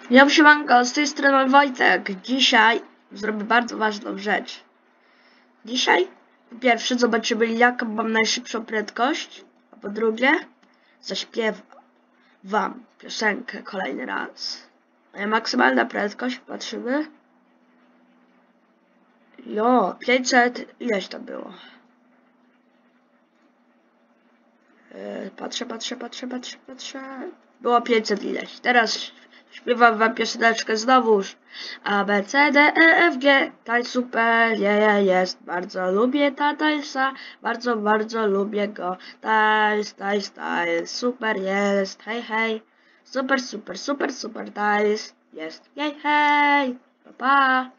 Ja siemanko, z tej strony Wojtek. Dzisiaj zrobię bardzo ważną rzecz. Dzisiaj po pierwsze zobaczymy, jaką mam najszybszą prędkość, a po drugie zaśpiewam wam piosenkę kolejny raz. Moja maksymalna prędkość, patrzymy. 500, ileś to było? Patrzę. Było 500 ileś. Teraz śpiewam wam pioseneczkę znowuż. A, B, C, D, E, F, G. Tańc super, jest. Bardzo lubię tańca. Bardzo lubię go. Tańc. Super jest. Hej. Super tańc. Jest. Hej. Pa.